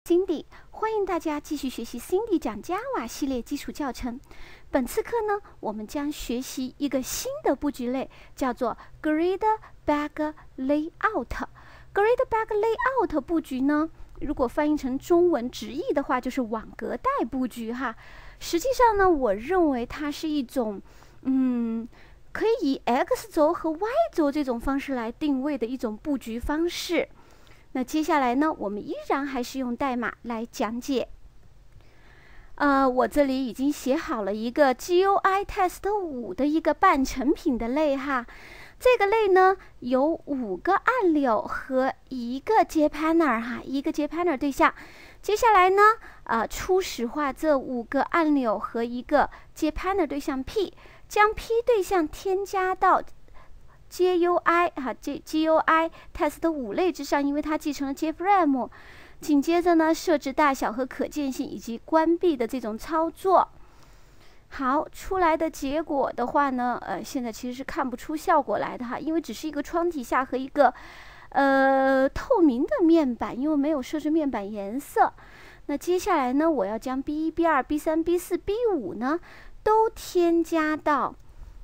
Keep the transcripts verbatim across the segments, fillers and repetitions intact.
Cindy， 欢迎大家继续学习 Cindy 讲 Java 系列基础教程。本次课呢，我们将学习一个新的布局类，叫做 Grid Bag Layout。Grid Bag Layout 布局呢，如果翻译成中文直译的话，就是网格带布局哈。实际上呢，我认为它是一种，嗯，可以以 X 轴和 Y 轴这种方式来定位的一种布局方式。那接下来呢，我们依然还是用代码来讲解。呃，我这里已经写好了一个 G U I Test 五的一个半成品的类哈。这个类呢有五个按钮和一个 JPanner 哈，一个 JPanner 对象。接下来呢，呃，初始化这五个按钮和一个 JPanner 对象 P， 将 P 对象添加到G U I 哈 G G U I Test 五类之上，因为它继承了 JFrame。紧接着呢，设置大小和可见性以及关闭的这种操作。好，出来的结果的话呢，呃，现在其实是看不出效果来的哈，因为只是一个窗底下和一个呃透明的面板，因为没有设置面板颜色。那接下来呢，我要将 B 一、B 二、B 三、B 四、B 五呢都添加到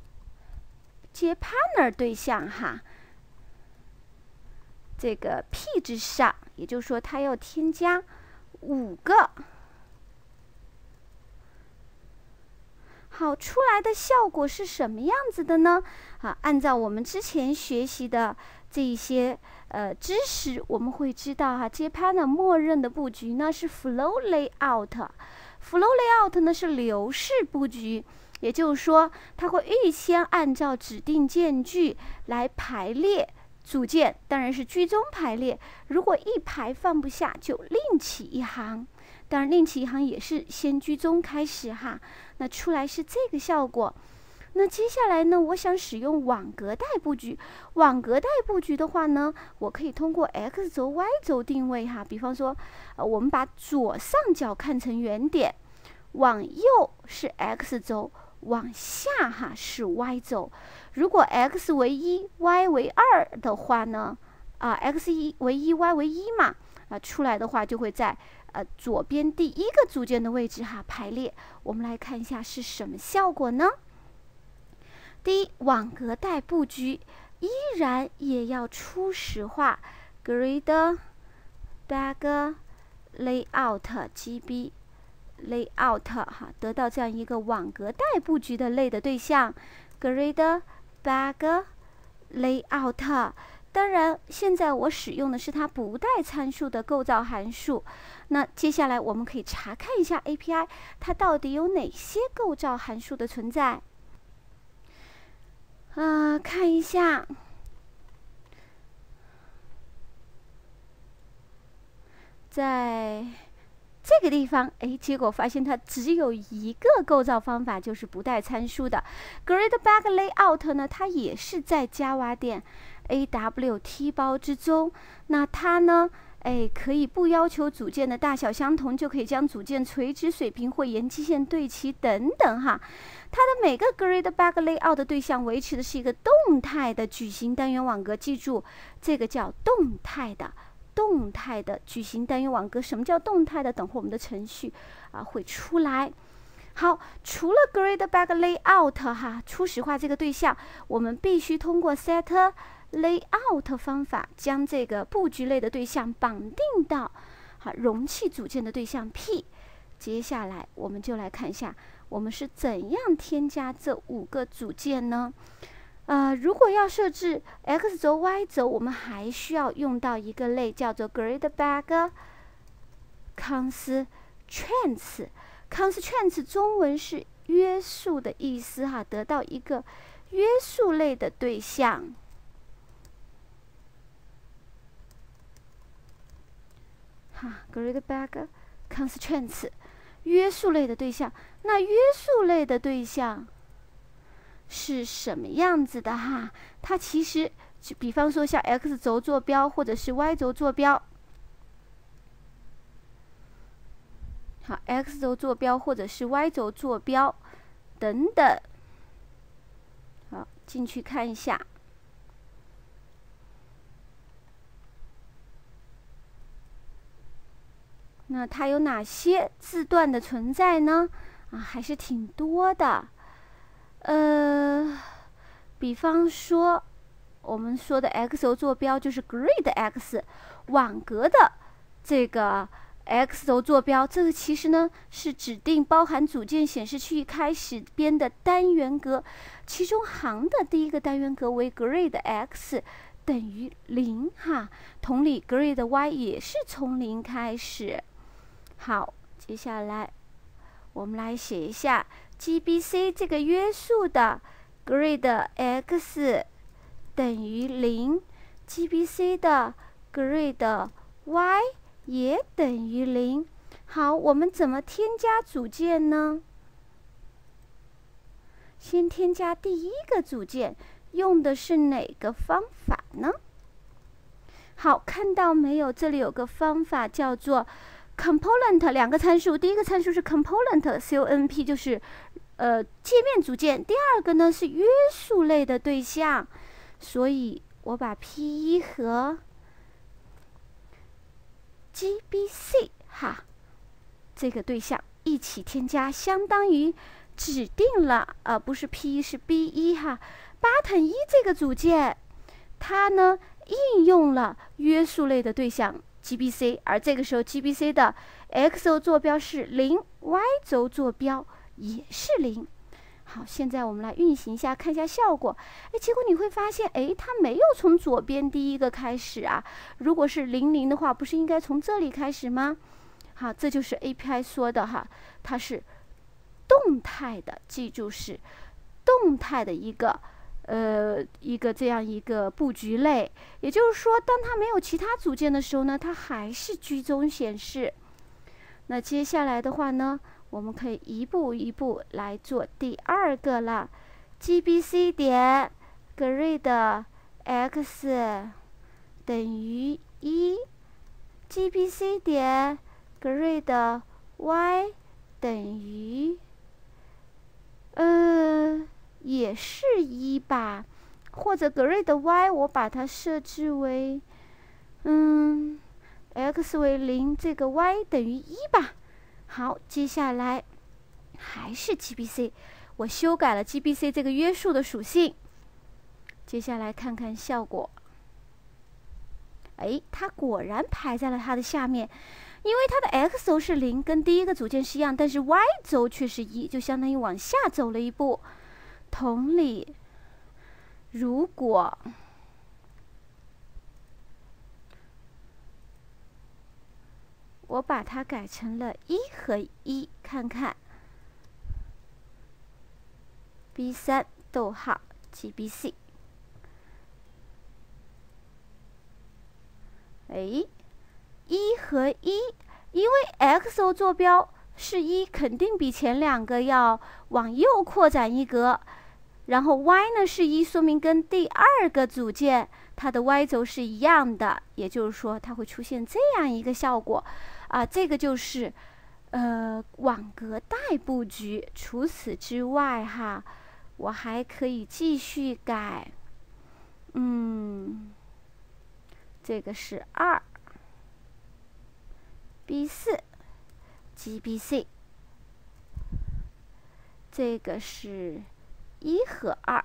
JPanner 对象哈，这个 P 之上，也就是说，它要添加五个。好，出来的效果是什么样子的呢？啊，按照我们之前学习的这一些呃知识，我们会知道哈 ，JPanner 默认的布局呢是 Flow Layout。Flow Layout 呢是流式布局。也就是说，它会预先按照指定间距来排列组件，当然是居中排列。如果一排放不下，就另起一行。当然，另起一行也是先居中开始哈。那出来是这个效果。那接下来呢，我想使用网格带布局。网格带布局的话呢，我可以通过 X 轴、Y 轴定位哈。比方说，呃，我们把左上角看成原点，往右是 X 轴。往下哈是 Y 轴，如果 x 为一 ，y 为二的话呢，啊 x 一为一 ，y 为一嘛，啊出来的话就会在呃左边第一个组件的位置哈排列。我们来看一下是什么效果呢？第一，网格带布局依然也要初始化 ，Grid Bag Layout G B。Layout 哈，得到这样一个网格带布局的类的对象 ，Grid Bag Layout。当然，现在我使用的是它不带参数的构造函数。那接下来我们可以查看一下 A P I， 它到底有哪些构造函数的存在？啊、呃，看一下。在这个地方，哎，结果发现它只有一个构造方法，就是不带参数的。Grid Bag Layout 呢，它也是在 Java 点 A W T 包之中。那它呢，哎，可以不要求组件的大小相同，就可以将组件垂直、水平或沿基线对齐等等哈。它的每个 Grid Bag Layout 的对象维持的是一个动态的矩形单元网格，记住，这个叫动态的。动态的矩形单元网格，什么叫动态的？等会我们的程序啊会出来。好，除了 Grid Bag Layout 哈，初始化这个对象，我们必须通过 Set Layout 方法，将这个布局类的对象绑定到好容器组件的对象 P。接下来我们就来看一下，我们是怎样添加这五个组件呢？呃，如果要设置 X 轴、Y 轴，我们还需要用到一个类，叫做 Grid Bag Constraints。Constraints 中文是约束的意思哈，得到一个约束类的对象。哈 ，Grid Bag Constraints 约束类的对象。那约束类的对象是什么样子的哈？它其实就比方说像 X 轴坐标或者是 Y 轴坐标，好 ，X 轴坐标或者是 Y 轴坐标等等，好，进去看一下。 那它有哪些字段的存在呢？啊，还是挺多的。呃，比方说我们说的 X轴坐标就是 grid X， 网格的这个 X 轴坐标，这个其实呢是指定包含组件显示区域开始边的单元格，其中行的第一个单元格为 grid X 等于零哈。同理 grid Y 也是从零开始。好，接下来我们来写一下 G B C 这个约束的 grid X 等于零 ，G B C 的 grid Y 也等于零。好，我们怎么添加组件呢？先添加第一个组件，用的是哪个方法呢？好，看到没有？这里有个方法叫做 component， 两个参数，第一个参数是 component C O N P， 就是呃界面组件，第二个呢是约束类的对象，所以我把 P 一 和 G B C 哈这个对象一起添加，相当于指定了，呃不是 P 一 是 B 一 哈 button 一这个组件，它呢应用了约束类的对象 G B C， 而这个时候 G B C 的 X 轴坐标是零 ，Y 轴坐标也是零。好，现在我们来运行一下，看一下效果。哎，结果你会发现，哎，它没有从左边第一个开始啊。如果是零零的话，不是应该从这里开始吗？好，这就是 A P I 说的哈，它是动态的，记住是动态的一个呃一个这样一个布局类。也就是说，当它没有其他组件的时候呢，它还是居中显示。那接下来的话呢，我们可以一步一步来做第二个了。G B C 点 grid X 等于一 ，G B C 点 grid Y 等于，呃，也是一吧，或者 grid Y 我把它设置为，嗯。x 为零，这个 y 等于一吧。好，接下来还是 G B C， 我修改了 G B C 这个约束的属性。接下来看看效果。哎，它果然排在了它的下面，因为它的 x 轴是零，跟第一个组件是一样，但是 y 轴却是一，就相当于往下走了一步。同理，如果我把它改成了一和一，看看 B 三 逗号 G B C， 哎，一和一，因为 x 轴坐标是一，肯定比前两个要往右扩展一格。然后 y 呢是一，说明跟第二个组件它的 y 轴是一样的，也就是说它会出现这样一个效果。啊，这个就是呃网格带布局。除此之外哈，我还可以继续改。嗯，这个是二 B 四 G B C， 这个是一和二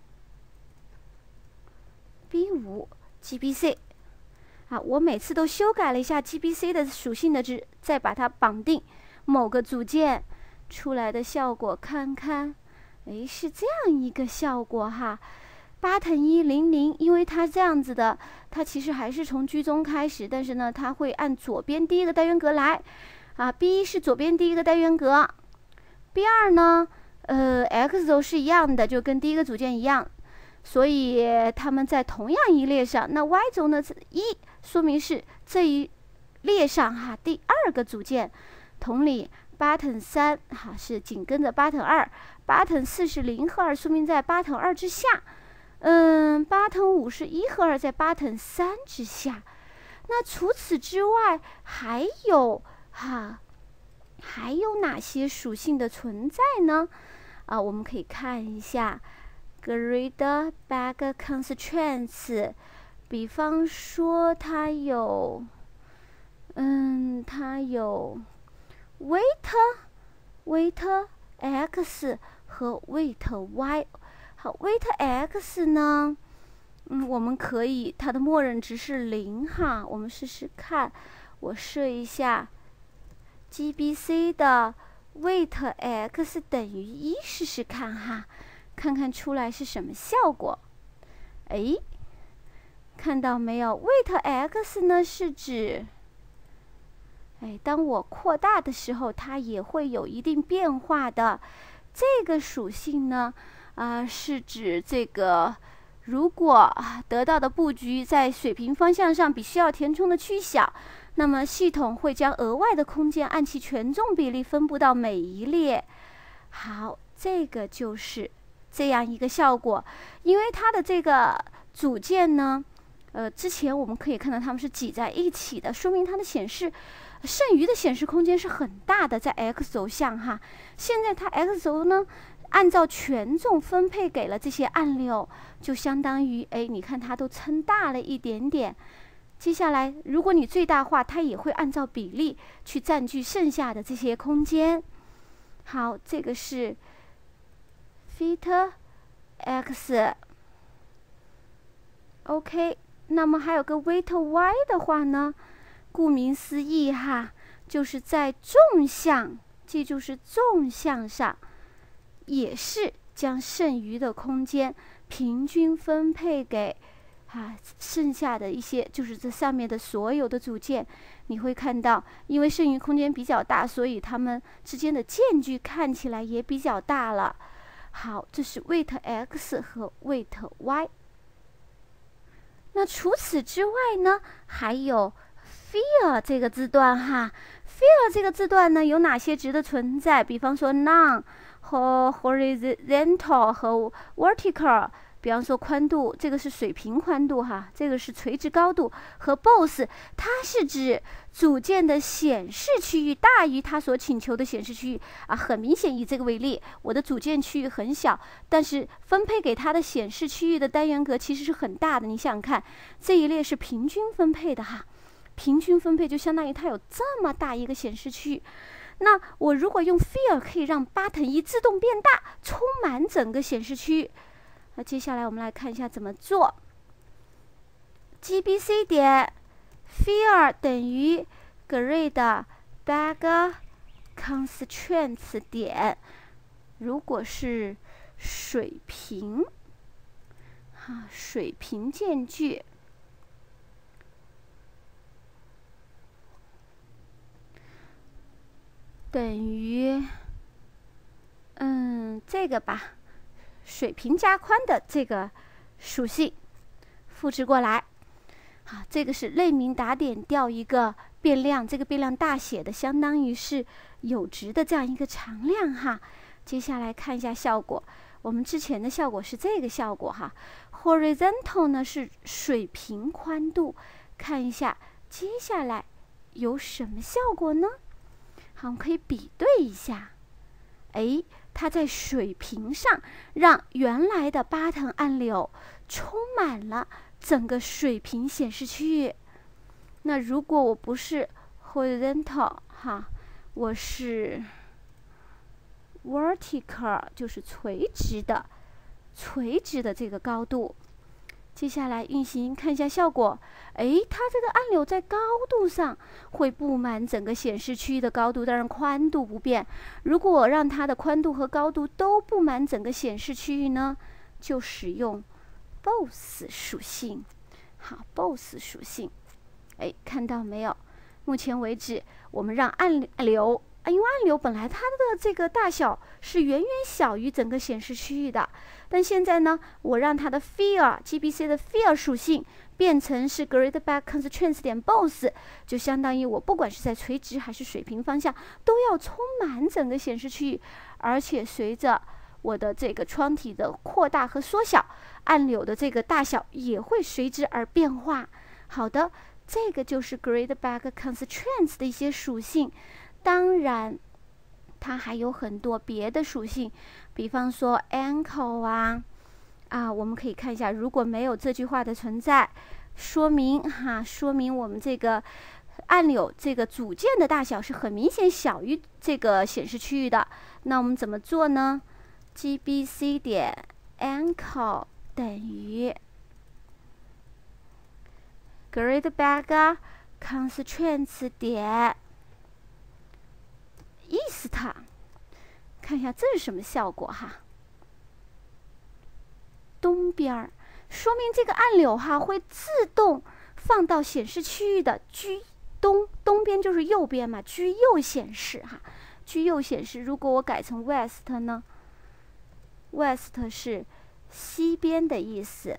B 五 G B C。啊，我每次都修改了一下 G B C 的属性的值，再把它绑定某个组件，出来的效果看看，哎，是这样一个效果哈。button 一零零，因为它这样子的，它其实还是从居中开始，但是呢，它会按左边第一个单元格来。啊 ，B 一是左边第一个单元格 ，B 二呢，呃 ，X 轴是一样的，就跟第一个组件一样。所以它们在同样一列上，那 y 轴呢是一，说明是这一列上哈第二个组件。同理 ，button 三哈是紧跟着 button 二 ，button 四是零和二，说明在 button 二之下。嗯 ，button 五是一和二，在 button 三之下。那除此之外，还有哈还有哪些属性的存在呢？啊，我们可以看一下。grid bag constraints， 比方说它有，嗯，它有 weight weight x 和 weight y。好 ，weight x 呢，嗯，我们可以它的默认值是零哈。我们试试看，我设一下 G B C 的 weight x 等于一，试试看哈，看看出来是什么效果。哎，看到没有 ？weight x 呢是指，哎，当我扩大的时候，它也会有一定变化的。这个属性呢，啊、呃，是指这个如果得到的布局在水平方向上比需要填充的区域小，那么系统会将额外的空间按其权重比例分布到每一列。好，这个就是这样一个效果。因为它的这个组件呢，呃，之前我们可以看到它们是挤在一起的，说明它的显示剩余的显示空间是很大的，在 x 轴上哈。现在它 x 轴呢，按照权重分配给了这些按钮，就相当于哎，你看它都撑大了一点点。接下来，如果你最大化，它也会按照比例去占据剩下的这些空间。好，这个是 fit x。OK， 那么还有个 weight y 的话呢，顾名思义哈，就是在纵向，记住是纵向上，也是将剩余的空间平均分配给啊剩下的一些，就是这上面的所有的组件。你会看到，因为剩余空间比较大，所以它们之间的间距看起来也比较大了。好，这是 weight x 和 weight y。那除此之外呢，还有 fear 这个字段哈。fear 这个字段呢，有哪些值的存在？比方说 none 和 horizontal 和 vertical。比方说宽度，这个是水平宽度哈，这个是垂直高度。和 both 它是指组件的显示区域大于它所请求的显示区域啊。很明显，以这个为例，我的组件区域很小，但是分配给它的显示区域的单元格其实是很大的。你想想看，这一列是平均分配的哈，平均分配就相当于它有这么大一个显示区域。那我如果用 fill 可以让 button 一自动变大，充满整个显示区域。那接下来我们来看一下怎么做。G B C 点 fill 等于 grid bag constraints 点，如果是水平，哈，水平间距，等于，嗯，这个吧。水平加宽的这个属性复制过来，好，这个是类名打点调一个变量，这个变量大写的相当于是有值的这样一个常量哈。接下来看一下效果，我们之前的效果是这个效果哈。horizontal 呢是水平宽度，看一下接下来有什么效果呢？好，我们可以比对一下，哎。它在水平上让原来的 button 按钮充满了整个水平显示区域。那如果我不是 horizontal 哈，我是 vertical， 就是垂直的，垂直的这个高度。接下来运行看一下效果，诶，它这个按钮在高度上会布满整个显示区域的高度，当然宽度不变。如果我让它的宽度和高度都布满整个显示区域呢，就使用 both 属性。好 ，both 属性，诶，看到没有？目前为止，我们让按钮。因为按钮本来它的这个大小是远远小于整个显示区域的，但现在呢，我让它的 fill G B C 的 fill 属性变成是 grid bag constraints 点 both， 就相当于我不管是在垂直还是水平方向，都要充满整个显示区域，而且随着我的这个窗体的扩大和缩小，按钮的这个大小也会随之而变化。好的，这个就是 grid bag constraints 的一些属性。当然，它还有很多别的属性，比方说 ankle 啊，啊，我们可以看一下，如果没有这句话的存在，说明哈，说明我们这个按钮这个组件的大小是很明显小于这个显示区域的。那我们怎么做呢 ？G B C 点 ankle 等于 grid_bag constraints 点 east， 看一下这是什么效果哈？东边儿，说明这个按钮哈会自动放到显示区域的居东，东边就是右边嘛，居右显示哈，居右显示。如果我改成 west 呢 ？west 是西边的意思。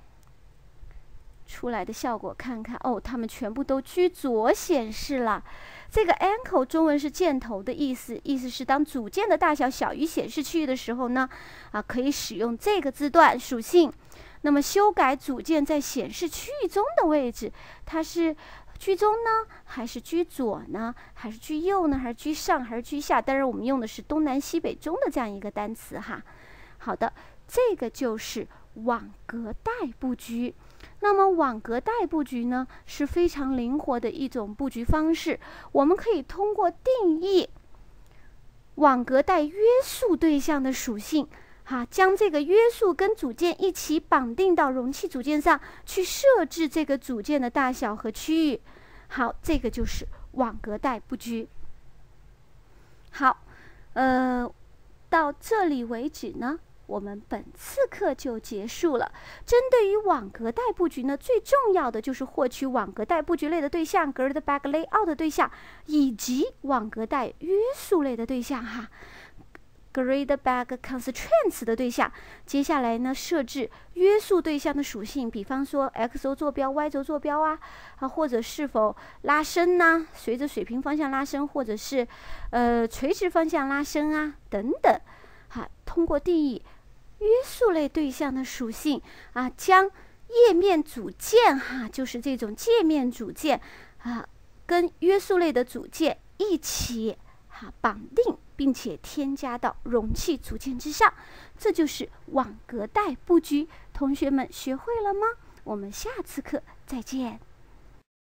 出来的效果看看哦，它们全部都居左显示了。这个 ankle 中文是箭头的意思，意思是当组件的大小小于显示区域的时候呢，啊，可以使用这个字段属性。那么修改组件在显示区域中的位置，它是居中呢，还是居左呢，还是居右呢，还是居上，还是居下？当然，我们用的是东南西北中的这样一个单词哈。好的，这个就是网格带布局。那么网格带布局呢，是非常灵活的一种布局方式。我们可以通过定义网格带约束对象的属性，哈，将这个约束跟组件一起绑定到容器组件上去，设置这个组件的大小和区域。好，这个就是网格带布局。好，呃，到这里为止呢，我们本次课就结束了。针对于网格带布局呢，最重要的就是获取网格带布局类的对象 grid_bag layout 的对象，以及网格带约束类的对象哈 grid_bag constraints 的对象。接下来呢，设置约束对象的属性，比方说 x 轴坐标、y 轴坐标啊，啊或者是否拉伸呐、啊，随着水平方向拉伸，或者是呃垂直方向拉伸啊等等。哈，通过定义约束类对象的属性啊，将页面组件哈，就是这种界面组件啊，跟约束类的组件一起哈绑定，并且添加到容器组件之上，这就是网格带布局。同学们学会了吗？我们下次课再见。